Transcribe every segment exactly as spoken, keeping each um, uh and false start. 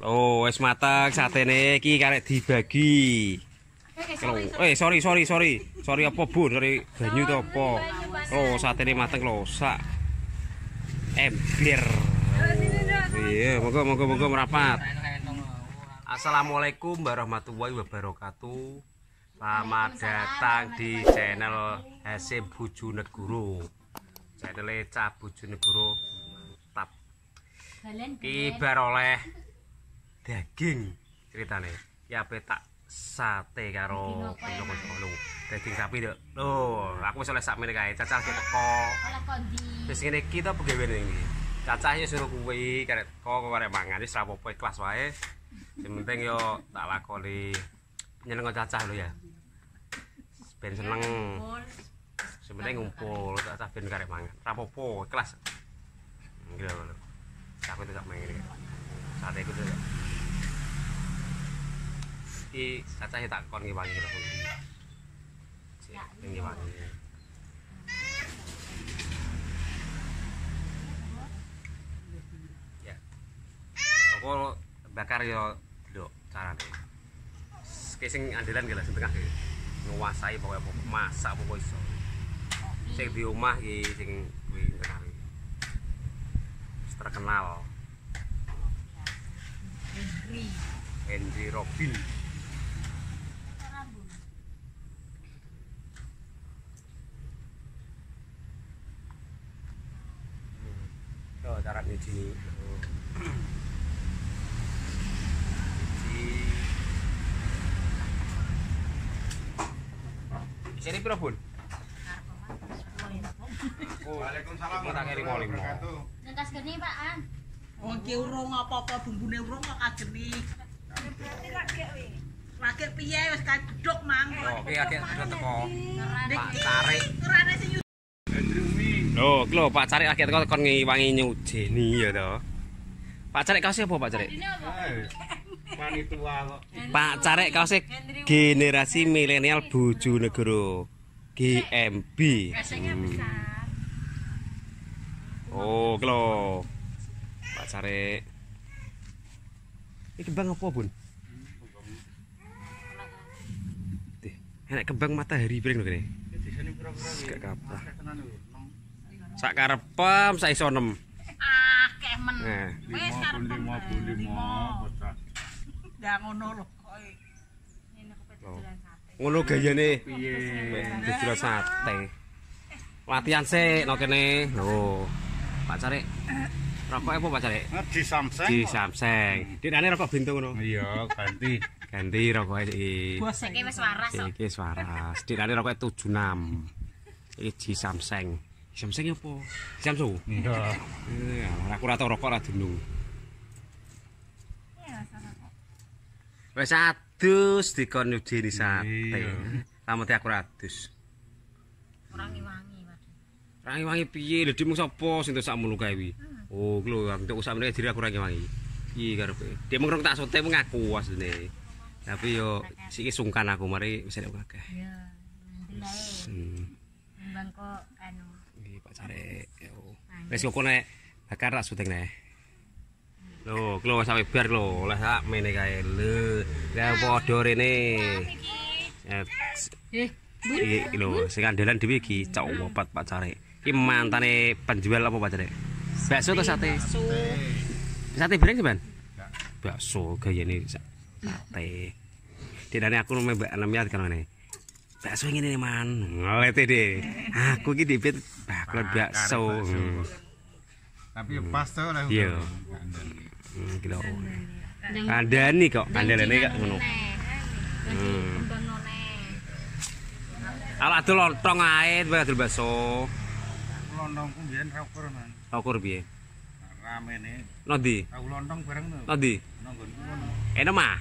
Oh, wis mateng satene iki karek dibagi. Eh, sorry sorry sorry. Sorry apa, Bu? Sorry banyu to apa? Oh, satene mateng lho, sak ember. Iya, monggo monggo monggo merapat. Assalamualaikum warahmatullahi wabarakatuh. Selamat datang di channel Hasim Bojonegoro. Channel Cah Bojonegoro. Tap. Kibar oleh daging ceritane. Ya petak sate karo kocok-kocok. Daging sapi lho. Loh, aku wis oleh sakmene kae. Cacah ki teko. Wis ngene iki to pegawean iki. Cacah ya suruh kuwi karek teko karek mangan wis ra apa-apa ikhlas wae. Sing penting yo tak lakoni nyeneng cacah lho ya. Ben seneng. Sing penting ngumpul cacah ben karek mangan. Ra apa-apa ikhlas. Nggih lho. Aku tak main ini. Sate iku to. Iki cacahe tak kon ngewangi lho. Sik, ngewangi. Ya. Apa bakar yo lho carane. Ki sing andelan ki lho sing tengah ki. Nguasai pokoke masak pokoke iso. Sing di omah iki sing kuwi tengah iki. Terkenal. Henry. Henry Robin. Oh, cara nyuci ini. Di sini piro, Bun? Waalaikumsalam warahmatullahi wabarakatuh. Nengkas geni, Pak An. Wong ki urung apa-apa bumbune urung kok kageni. Berarti lagi wi. Lagi piye wis kaduk mang. Oh, iki akeh udah teko. Pak Niki Carik. ora ana sing Loh, iki lho Pak Carik akeh teko kon ngewangi nyujeni ya to. Pak Carik kaose apa Pak Carik? Panitua kok. Pak Carik kaose generasi milenial Bojonegoro. G M B. Hmm. Oh, iki lho. Pak Carik. Iki kembang apa, Bun? Dih, enak kembang matahari piring lho kene. Gak kaprah. Sak karepem sak iso nem. akeh men. Nah, Wis karep lima puluh lima bocah. ndak ngono lho kok. ngono gayane Piye? dudulan sate. Latihan sik no kene. Lho. Pak Carik. Rokok apa Pak Carik? Di Samseng. Di Samseng. Dikane rokok bintu ngono. Iya, ganti. Ganti rokok iki. Bos Iki wis waras kok. Iki wis waras. Dikane rokok tujuh enam. Iki di Samseng. Samseng apa? Samsung. Iya. Iya, aku ora tau rokok ora dunung. Wis adus dikon nyujeni sate. Iya. Lamete aku ora adus. Ora ngiwangi, Pak. Ora ngewangi piye? Lha dimung sapa sing entuk sakmono kae kuwi? Oh, ku lho entuk sakmene diri aku ora ngewangi. Iki karepe. Dia mung tak sote mung aku asline. Tapi yo siki sungkan aku mari wis enek akeh. Iya, ndelai. Hmm. Mbang kok anu. Iki Pak Carik. Yo. Wis kok nek bakar tak syuting nek. Lho, klo sampe bar lho, oleh sak mene kae. Lho, lah padha rene. Eh, Eh, iki lho, sing andalan dhewe iki cok wopat Pak Carik. Iki mantane penjual apa Pak Carik? Bakso atau sate? Sate bareng sampean? Bakso gayane sate. Dene aku nang Mbak Anemiat kan ngene. Bakso ngene man. Ngelete deh. Aku iki dipit bakal bakso. Hmm. Tapi pas to lah. Iya. Hmm, kilo. Kandani kok, kandane kok ngono. Hmm. Mbang none. Ala adol lontong ae, bae adol bakso. Lontongku mbiyen rokur man. Ukur piye? Ramene. Nondi? Tahu lontong bareng to. Nondi? Nonggonku ngono. Enak mah.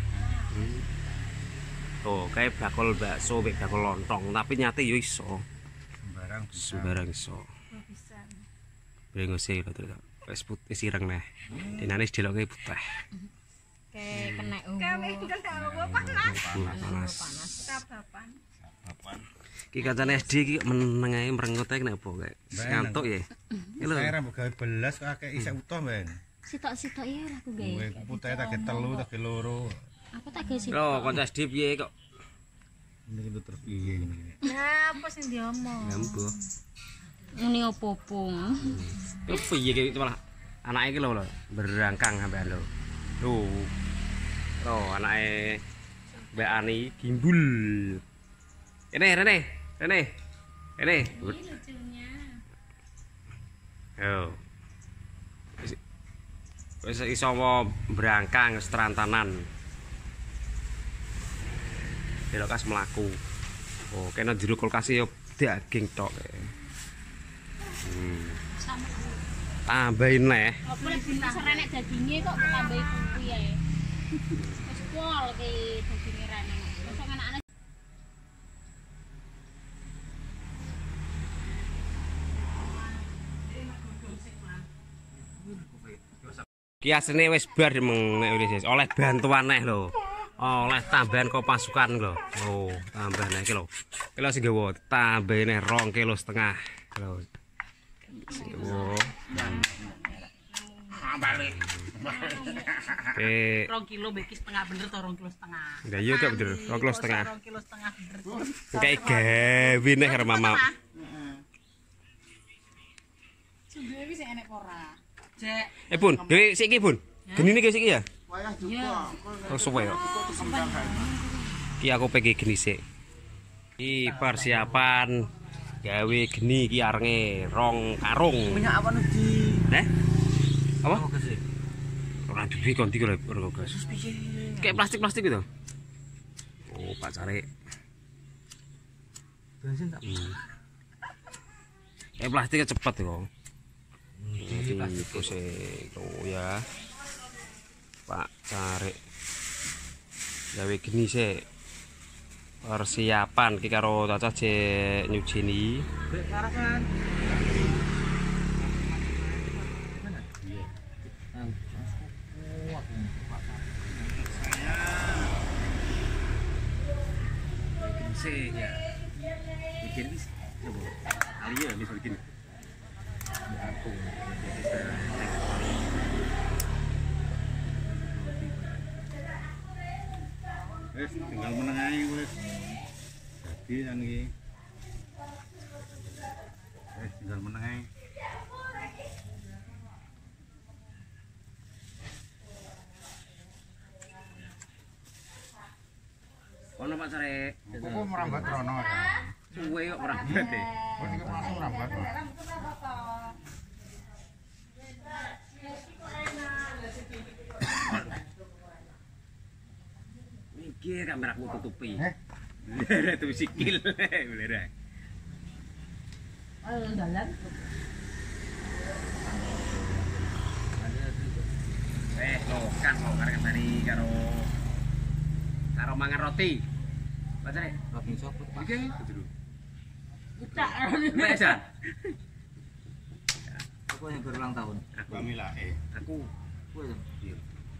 Tuh, kayak bakul bakso, mek bakul lontong, tapi nyate yo iso. Sembarang bisa. Sembarang iso. Bisa. Brengose lho terus. Wis putih sireng neh. Dinane dideloke putih. Kayak kena umur. Panas. Kabapan. Apaan? Ki kancane S D iki meneng ae mrengut ae kenapa kayak ngantuk ya. Iki lho. Saya ra gawe belas kok akeh isek utuh, Ben. sitok-sitok ya aku gawe. Kowe putih tak telu tak loro. Aku tak gawe sitok. Lho, kanca S D piye kok? Ini itu terpiye ngene. Nah, apa sing diomong? Ngambo. Muni opo-opo. Ku piye iki malah anake iki lho lho, berangkang sampean lho. Lho. Lho, anake Mbak Ani gimbul. Ini Rene, Rene. Ini. Lucunya. Yo. Wis iso berangkang setrantanan. Belok kas mlaku. Oh, kena jero kulkas yo daging tok. Hmm. Tambahin neh. Apa sing serenek daginge kok tambahi kuwi ae. Wis pol ki daginge rene. Mosok anakane Ki asline wis bar meng nek wis oleh bantuan neh lho. Oleh tambahan kok pasukan lho. Oh, tambah neh iki lho. Iki lho sing gawa tambahin neh rong kilo setengah. Lho. Sing gawa. Balik. Oke. Rong kilo beki setengah bener to rong kilo setengah. Lah iya kok bener, rong kilo setengah. Rong kilo setengah bener. Kayak gawe neh karo mama. Sumber iki sing enek ora. Jek. Eh Bun, dhewe sik iki Bun. Genine ki sik iki ya? Iya. Oh suwe kok. Iki aku pengen geni sik. Iki persiapan gawe geni iki arenge rong karung. Minyak apa di? Heh? Apa? Ora duwe konti kok ora gas. Kayak plastik-plastik gitu. Oh, Pak Cari. Bensin tak? Kayak plastiknya cepet kok. Jadi prosek oh ya. Pak Cari. Gawe geni sik. Persiapan ki karo Caca jek nyujeni. Bek karakan. Sik ya. Bikin coba. Ali ya bisa bikin. Aku. Wis tinggal meneng ae wis. Dadi kan iki. Wis tinggal meneng ae. Ono Pak Cari. Kok merambat rono kan. Suwe kok merambat e. Kok iki langsung merambat. Iki kameraku tutupi. Eh? Tutup sikil. Bener. Ayo dalan. Eh, loh, kan lo karek tadi karo karo mangan roti. Pak Cari. Roti sopot. Iki dulu. Utak. Nek Jan. Aku yang berulang tahun. Aku Mila eh. aku Kowe to? Iya.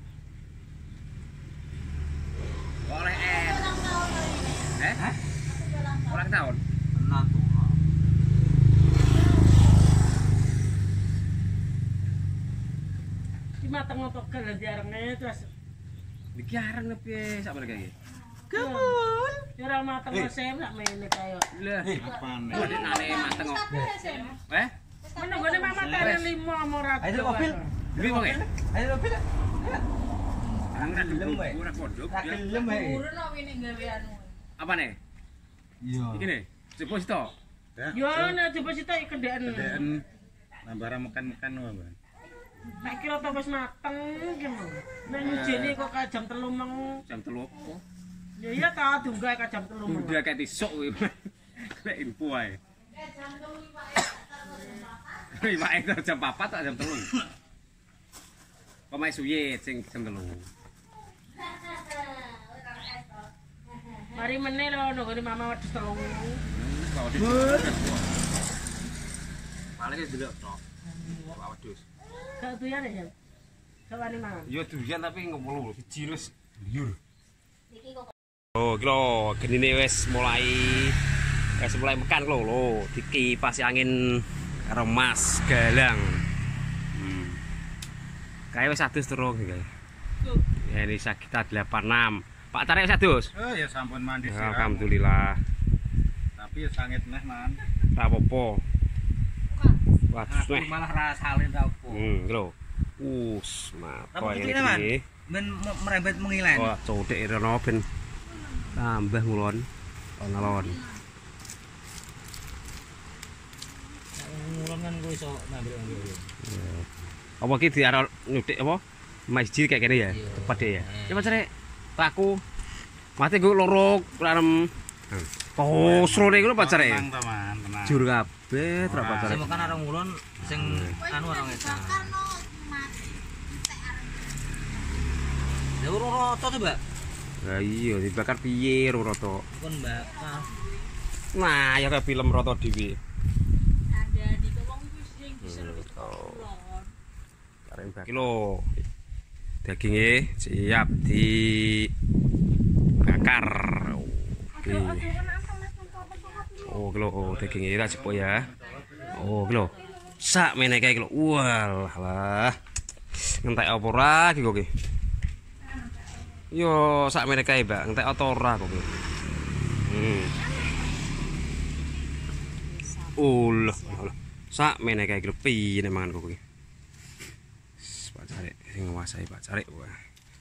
oleh es. Eh? Hah? Ulang tahun. Tenang tuh. Ki mateng otokel diarenge terus Iki areng piye sak meneh iki? kebul. Ora mateng sem sak mene kaya. Lah, Apane? kok nane mateng kok. Eh? Menenggone mama tane lima ora. Ayo mobil. Beli wong e? Ayo mobil. Ora gelem wae. Ora pondok. Tak gelem ae. Urun wene gawe anu. Apa nih? Iya. Iki nih, deposito. Yo ana deposito kendaan. Kedaan nambah makan-makan wae, Bang. Nek kira to wis mateng ki lho. Nek nyujeni kok ka jam telu meng. Jam telu opo? Ya iya ta dunggah ka jam telu meng. Udah kayak tisuk kuwi. Lek info ae. Jam telu Lima ekor jam papat tak jam telu. Pemain suye sing jam telu. Mari meneh lho nggone mama wedhus telu. Paling delok tok. Wedhus. Gak doyan ya. Sawani mangan. Yo durian tapi ngomong siji wis liur. Oh, iki lho, genine wis mulai wis mulai mekan lho lho, dikipasi angin karo Mas Galang. Hmm. Kayak wis adus terus iki. Ya ini kita delapan enam. Pak Tarik wis adus. Oh ya sampun mandi sih. Alhamdulillah. Tapi ya sangit neh, Man. Ora apa-apa. Waduh neh. Malah rasalin ra opo. Hmm, lho. Us, mapo Apa ini. Man? Men merembet mengilen. Oh, codek rono ben tambah ngulon. Alon-alon. Ngulon kan gue iso ngambil ngambil. Apa ki diarah nyutik apa? Masjid kayak gini ya. Tepat deh ya. Coba cari aku. Mati gue lorok larem. Oh, sore iku pacare. Tenang, teman, tenang. Jur kabeh tra pacare. Sing kan arep ngulon sing anu orang edan. Ya ora rata to, Mbak. Lah iya dibakar piye roto. Kon Mbak. Nah, ya kayak film roto dhewe. Ada di wong wis sing bisa lebih kulon. Karen kilo. Dagingnya siap di bakar. Oke. Oh, kilo oh dagingnya ra cepo ya. Oh, kilo. Sak meneh kae kilo. Walah. Ngentek apa ora iki kok iki? Yo sak meneh kae, Mbak. Ngentek apa ora kok iki? Hmm. Ulah, ulah. Sak meneh kae kilo piye mangan kok iki? Pak Cari sing nguasai Pak Cari wah.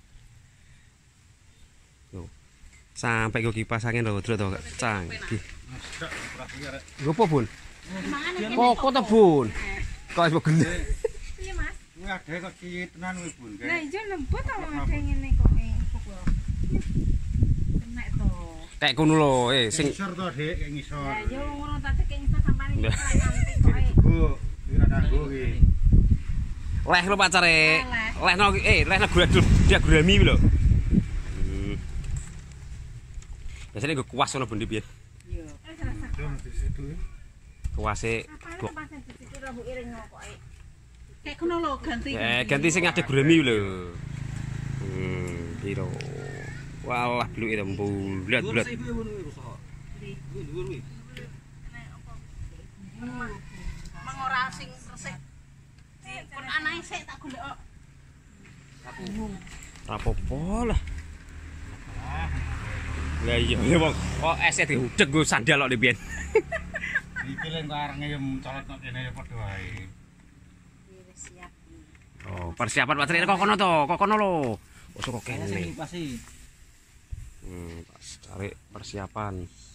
Loh. Sampai kok kipas angin lho, Dro to canggih. Ngopo, Bun? Kok to, Bun? Kok wis begene. Piye, Mas? Kuwi ade kok cilik tenan kuwi, Bun. Lah iya lembut ta wong ade ngene kok eh pokok. Kenek to. Kayak ngono lho, eh sing ngisor to, Dik, kayak ngisor. Lah iya wong ngono tak cek insta sampane iki nanti kok eh. Bu, iki ora kanggo iki. leh lho pacare. Lehno eh lehno gradul dia gurami lho. Hmm. Biasanya gue kuas ono bendi piye? Iya. Eh rasa. Dong di situ. Kuase Apa pas di situ rambut iring kok eh. Kayak ngono lho ganti. eh ganti sing ada gurami lho. Hmm, piro. Walah bluke rembulat bulat. Mang ora sing resik. Kon anae sik tak golek kok. Rapopo lah. Lah iya ya wong kok ese diudeg go sandal kok biyen. Iki lek kok areng ya colot kok kene ya padha wae. Wis siap. Oh, persiapan Pak Tri kok kono to, kok kono lho. Wis kok kene. Pasti. Hmm, pas cari persiapan.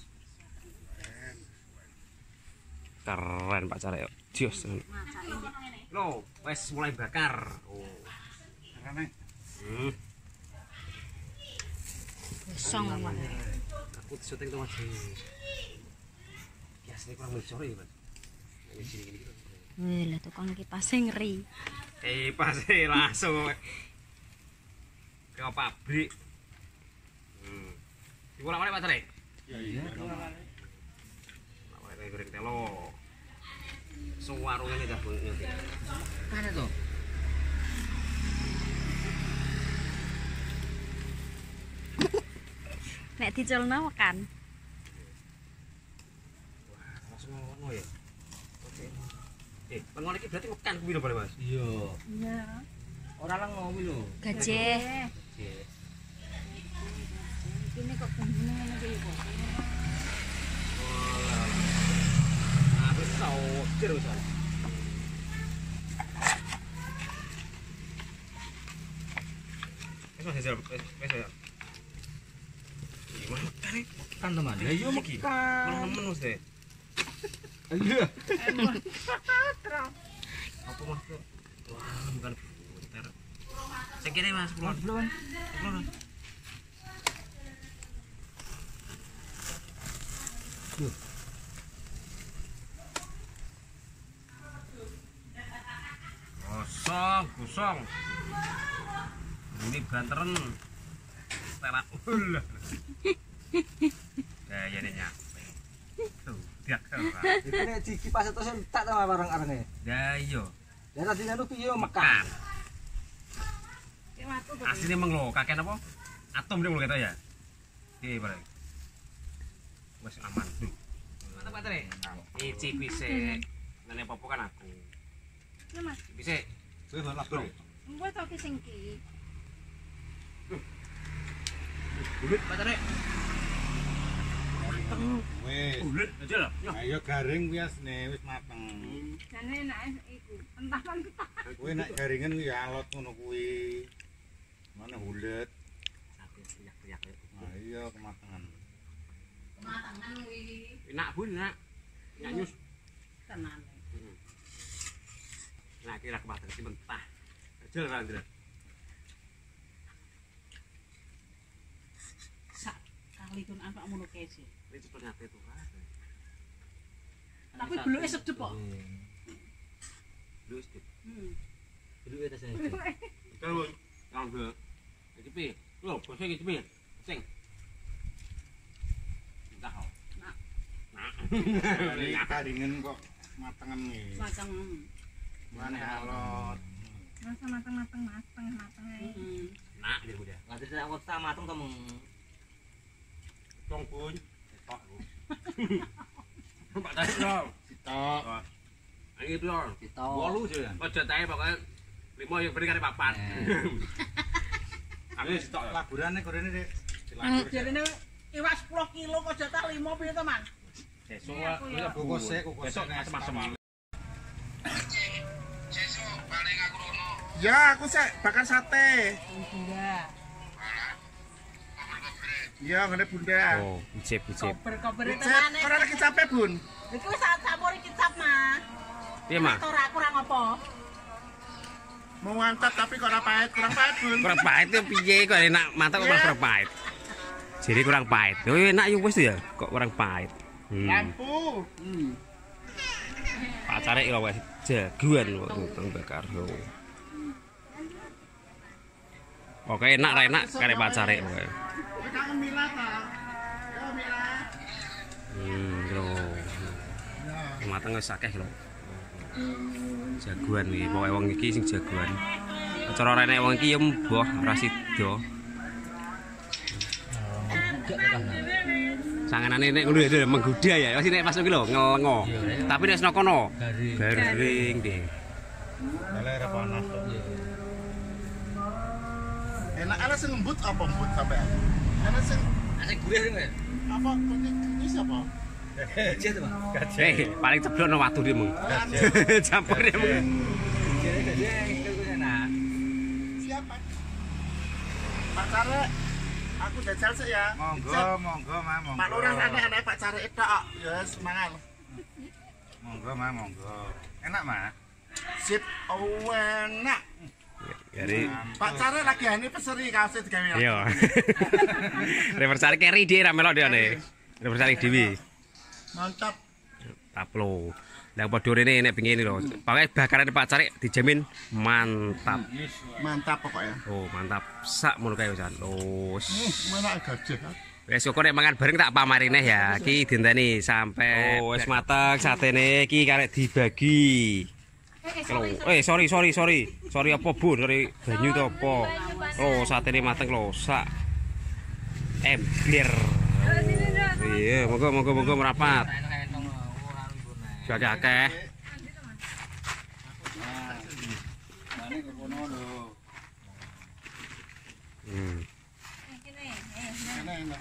Keren Pak Cari. Jos. Loh, wis mulai bakar. Oh. Karena Hmm. Song. Aku syuting tuh masih. Biasanya kurang bocor ya, Mas. Ini sini gini. Wih, lah tukang kipas ngeri. Eh, pas langsung ke pabrik. Hmm. Diulang-ulang Pak Cari. ya iya. Awake goreng telo. Suwarung ini dah bunyi. Kan to. Nek diculno kan. Wah, langsung ngono ya. Oke. Eh, pengon iki berarti mekan kuwi lho, Mas. Iya. Iya. Ora lang ngopi lho. Gajah. Ini kok bumbune ngene iki kok. Ah, wis saudir wis. Wis wis wis wis. Gimana kan? Kan teman. Lah iya Iki. mekan. Malah nemen wis deh. Iya. Apa Mas? Wah, bukan puter. Sing kene Mas, kulon. Kulon. Kulon. Kosong, kosong. Ini banteren. Setelah ulah. Ya, ya nyampe. Tuh, dia ora. Iki nek dikipas terus entak ta barang-arenge. Ya iya. Ya tadi anu piye mekan. Mekan. Ki watu to. Asline meng lho, kakek apa? Atom dia mulai kata ya. Iki bareng. Wis aman tuh. Mantap Pak Tre. Icip bisa. Nene popo kan aku. Iya Mas. Bisa. Wis ora Bro. Engko to ki sing ki. Bulut pacare. Wis. Bulut aja lah. Ayo garing wis ne wis mateng. Jane enak iku. Entah mentah. Kuwi nek garingan kuwi alot ngono kuwi. Mana hulet. Riak-riak. Nah iya kematangan. Matangan kuwi. Enak bun, enak. Nyanyus. Tenan. Nah, kira kematang si mentah. Ajel ra, Ndra. Sak kali kun apa ngono kae sih. Ini cepet nyate tuh. Tapi buluke sedep kok. Lu sedep. Hmm. Dulu ya tasnya. Terus, yang ke. Iki pi. Lho, bose iki pi. Sing. Entah kok. Nah, Nah. Ini garingan kok matengan nih. macam Mana alot. Masa mateng-mateng mateng mateng ae. heeh. Nah, dia udah. Nggak bisa aku tak mateng kamu. Tong pun. Tok lu. Pak tadi lho. Sitok. Ini itu lho. Sitok. Wolu aja. Aja tae pokoknya lima yang beri kare papat. Aku sitok. Laburane gorene Dik. Jarene iwak sepuluh kilo kok jatah lima piye to, Man? Besok Ya kukus sik, kukus besok macam-macam. Ya, aku sih bakar sate. Bunda. Ya, ngene Bunda. Oh, icip icip. Kober-kober Cep, temane. ora lagi capek, Bun. Iku saat sampur kicap, Mas. Piye, Mak? Ora kurang apa? Mau ngangkat tapi kok ora pahit, kurang pahit, Bun. Kurang pahit itu piye kok enak mata kok malah kurang pahit. Jadi kurang pahit. Oh, enak yo wis ya, kok kurang pahit. Hmm. Lampu. Hmm. Pacare lho wis jagoan kok nonton bakar. Oke, enak ra enak kare pacare kowe. Kowe kangen Mila ta? Yo Mila. Hmm, lho. Mateng wis akeh lho. Jagoan iki, pokoke wong iki sing jagoan. Cara renek wong iki ya mbah ra sida. Sanganane nek ngono ya menggoda ya. Wis nek pas iki lho ngelengo. Tapi nek seno kono garing deh. Lele ora panas kok. Enak ana sing lembut apa lembut sampean? Ana sing Asik gurih sih nggak? apa ini siapa? Gajah tuh, Pak. Eh, paling ceblok no watu dia mung. Campur dia mung. Gajah, gajah, itu enak. Siapa? Pak Care. Aku jajal sih ya. Monggo, Cep. monggo, Mas, monggo. Pak Lurah anak-anak Pak Care itu kok. Ya semangat. Monggo, Mas, monggo. Enak, Mas. Sip, oh, enak. Jadi Pak Care lagi ini peseri kaosnya digawe. iya. Reversari keri dia ra melok dia ne. Reversari dhewe. Mantap. Taplo. Lah padha rene nek bengi lho. Pokoke bakaran Pak Care dijamin mantap. Mantap pokoknya. Oh, mantap. Sak ngono kae wisan. Los. Mana gajah? Wes kok nek mangan bareng tak pamari neh ya. Iki dinteni sampai oh, wis mateng satene iki karek dibagi. Lho, eh sorry sorry sorry. Sorry apa Bu? Sorry banyu to apa? Oh, satene mateng lho, sak. Emplir. Iya, monggo monggo monggo merapat. Akeh-akeh. Mane ke kono lho. Hmm. Kene enak.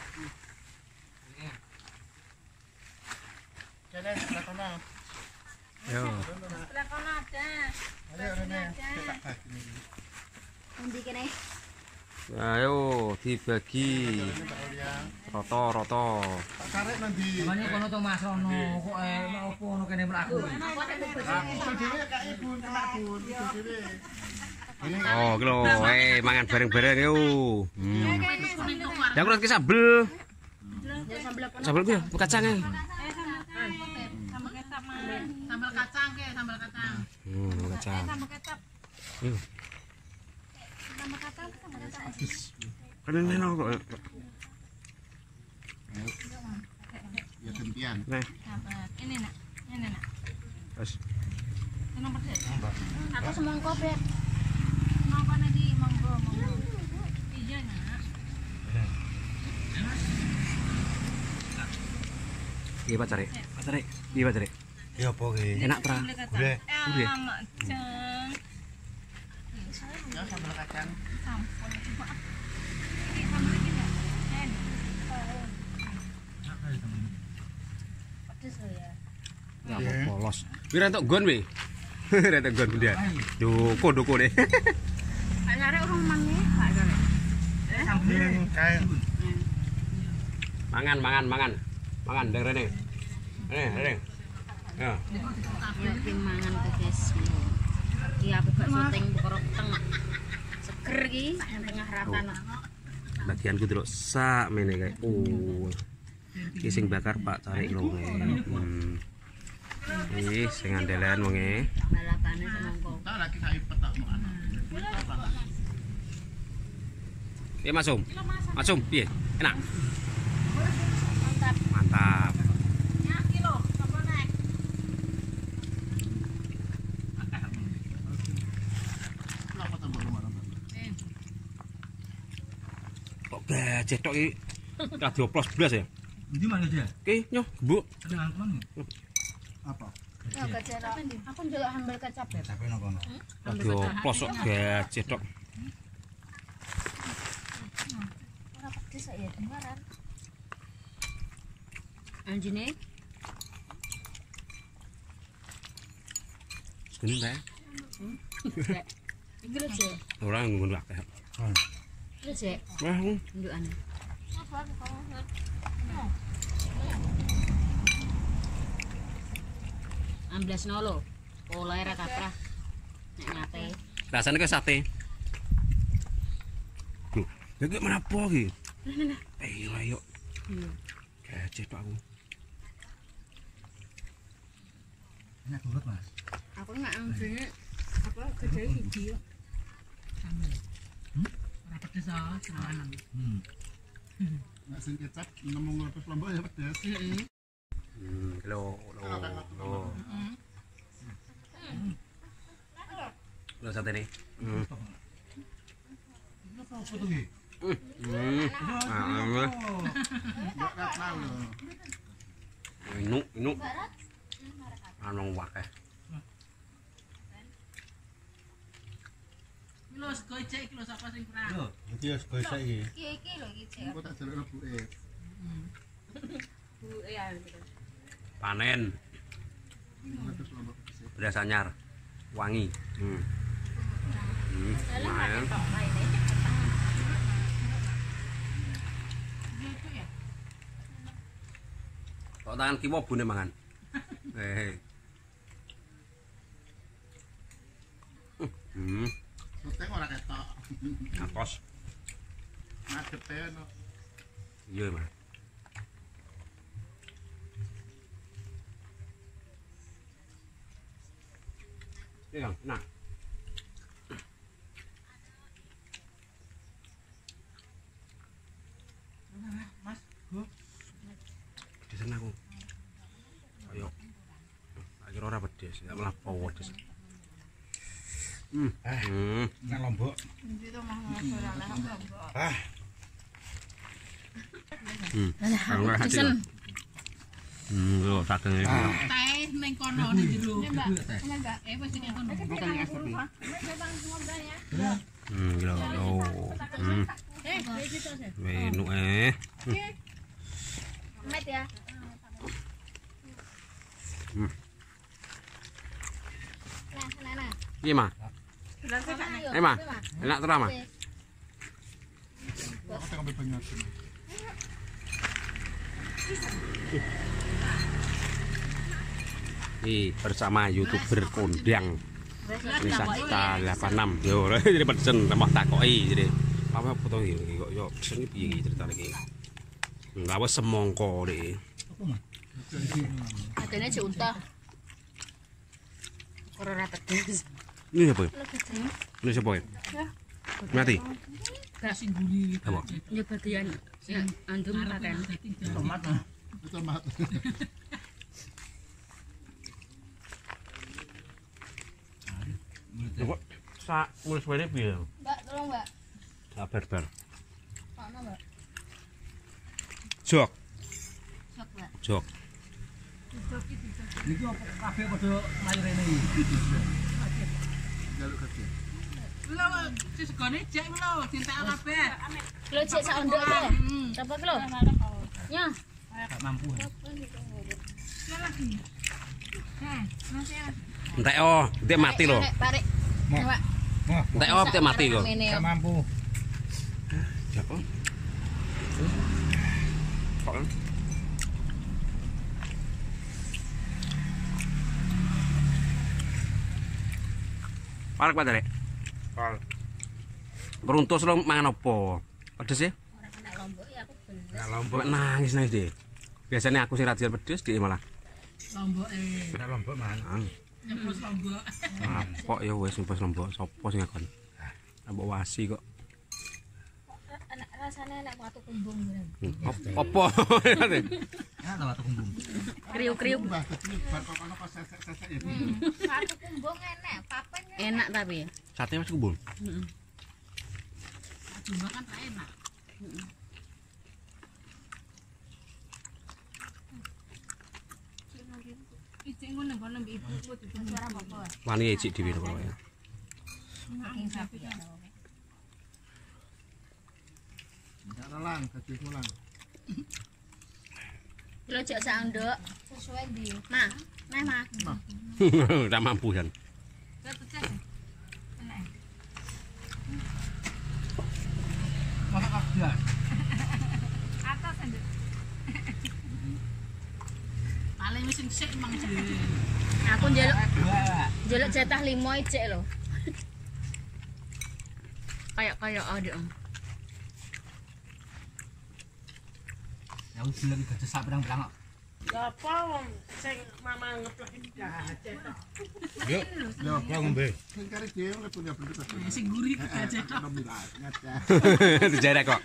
Kene sebelah kono. Yo. Sebelah kono ada. Ayo Rene. Endi kene? Ayo dibagi roto-roto. Pak Care nanti. Makanya kono tuh Mas Rono, kok eh opo ngono kene mlaku. Itu dhewe kak Ibu, enak Bun. Itu dhewe. Ini Oh, iki lho, eh mangan bareng-bareng yo. Hmm. Ya aku ki sambel. Sambel ku ya, kacang e. Sambal kecap, Mas. Sambal kacang ke, sambal kacang. Hmm, kacang. Sambal kecap. Yo. Sambal kacang, sambal kacang. Kan enak kok. ya gantian. Nih, Sabar. Ini nak, ini nak. wes. Ini nomor satu. Aku semongko beb. Semongko lagi, monggo, monggo. Iya nak. Iya Pak Care. Pak Care. Iya Pak Care. Ya apa ki? Enak pra. Gurih. Gurih. Alamak, Ceng. Ya Pedes loh ya. Ya polos. Wi rentok gon wi. Rentok gon dia. Doko doko deh. Arek urung mangi, Pak Arek. Samping kae. Mangan mangan mangan. Mangan deng rene. Rene rene. Ya. Ya ki mangan ke guys. Ki aku gak syuting perkara teng. Seger ki nang tengah ratan. Bagianku delok sak mene kae. Oh. Iki sing bakar Pak cari longe. Hmm. Ih, sing andelan wonge. Balapane semongko. Tak lagi kae petakmu anak. Piye Mas Om? Mas Om piye? Enak. Mantap. Mantap. Ya kilo, apa nek? Kenapa tambah rumah? Kok gajah tok iki. Ka dioplos blas ya. Ndi mana dia? Ki nyoh gebuk. Dengan mana? Apa? Ya gajah. Aku ndelok hambal kecap ya. Tapi nang kono. Ka dioplos kok gajah tok. Ora pedes ya dengaran. Anjine Segini ta. iki lho, Cek. Ora nggon akeh. Lho, Cek. Wah, Ndukan. Amblas nolo. Pola era kaprah. Nek nyate. rasane kayak sate. Loh, iki menapa iki? Ayo ayo. Gajah tok aku. Enak banget, Mas. Aku nggak anggere apa gede iki. Ora pedes ah, senengan. Hmm. Nek sing kecap nemu nglepes lombok ya pedes. Heeh. Hmm, lo lo lo. Lo sate nih. Hmm. Apa tuh iki? Hmm. Ah, Enggak tahu lho. inu inu. Anong wakeh. Kilo sego cek kilo sapa sing kurang. Yo, Iki wis gosek iki. Iki iki lho iki Cek. Aku tak jeluk rebuke. Bu ya. Panen Nglepes lombok pedes. beras anyar. Wangi. Hmm. Hmm. Lumayan. Kok tangan kiwa bune mangan. Eh. Hmm. Sotek ora ketok. Ngapos. Ngadepe ono. Iya, Mas. Iya, nah. Mas, go. Pedesan aku. Ayo. Akhirnya ora pedes, enggak malah pedes. Hmm. Hmm. Nang Lombok. Ndi to mah ora lah. Ah, Hmm. Alah, pesen. Hmm, lho sakene. Teh ning kono ning jero. Enggak. Eh wis ning kono. Bukan ya, Sofi. Hmm, lho lho. Hmm. Eh, iki to, Cek. Menu eh. Met ya. Hmm. Nah, nah, nah. Iya, Ma. Eh, Ma. Enak terus, Ma. Aku tak ambil banyak. Ih, bersama YouTuber kondang. Wisata delapan enam. Yo, jadi pesen tambah takoki jadi. Apa foto iki kok yo pesen iki piye iki ceritane iki. Enggak wis semongko iki. apa, Mas? Adanya Cek Unta. Ora ora pedes. Ini apa? Ini siapa ya? Mati. Sing guri. Apa? Ya bagian ya andum makan. Tomat, Mas. Itu mat. Kok sak mulai suwene piye? Mbak, tolong, Mbak. Sabar, bar. Mana, Mbak? Jok, Sok, Mbak. jok. Niki apa kabeh padha mlayu rene iki. Jaluk kerja. Lho, segone jek lho, dintek kabeh. Lo cek sak ondok to. Berapa kilo? Nya. Gak mampu. Entek oh, entek mati loh. Tarik. Coba. Entek oh, entek mati kok. Gak mampu. Siapa? Kok? Parek Pak Derek. Pal. Peruntus lo mangan apa? Pedes ya? Nggak lombok. Kok nangis nangis deh. Biasanya aku sing rajin pedes dia malah. Lombok eh. Nggak lombok man. Nyebus lombok. Kok ya wis nyebus lombok sapa sing ngakon? Mbok wasi kok. Rasanya enak watu kumbung. Apa? Enak ta watu kumbung. Kriuk-kriuk. Mbah kecil bar kono kok sesek-sesek ya. Watu kumbung enak, papen enak tapi. Sate Mas kumbung. Jumlah kan tak enak. Ijik ngono kono mbek ibu suara apa? Wani ejik dhewe kok ya. Daging sapi ya. Nggak relang, kecil mulang. Lo cek sak ondok sesuai di. Nah, nah Mas. Udah mampu kan. Masak kabeh. Atas nduk. Paling wis sik mang dhewe. Aku njaluk Wah. njaluk jatah limo ijik lho. Kayak-kayak ada. Ya wis lagi gajah sak berang-berang kok. Lah apa wong sing mama ngeplek iki gajah tok. Yuk, ya apa ngombe? Sing kare dhewe nek punya bentuk apa. Sing gurih ke gajah tok. Ada milat, ngaca. Dijarek kok.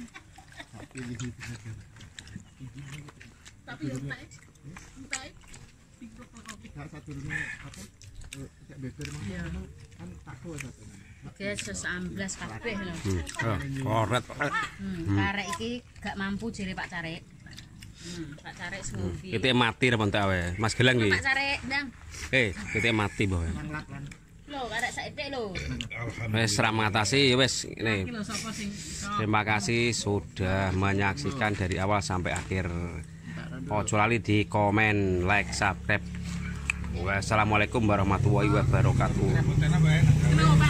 Tapi yo entek. Entek. Enggak satu ini apa? Eh, cek beber mah kan tahu satu. Oke, sesambelas kabeh lho. Koret. Hmm, karek iki gak mampu jere Pak Carek. Hmm, Pak Carek smoothie. Kita mati ra entek awe. Mas Gelang iki. Pak Carek, Ndang. Eh, kita mati boh. Lho, karek saithik lho. Wis ra mengatasi wis ini. Iki lho sapa sing iso. Terima kasih sudah menyaksikan dari awal sampai akhir. Ojo lali di komen, like, subscribe. Wassalamualaikum warahmatullahi wabarakatuh. Konten apa enak? Kenapa